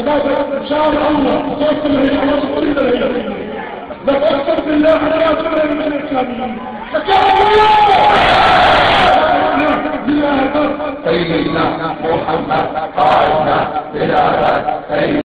شباب ان شاء الله توصل الى الله قريبا الى نتوسل بالله على رسول من الاسلاميين سيدنا محمد قائدنا بلاد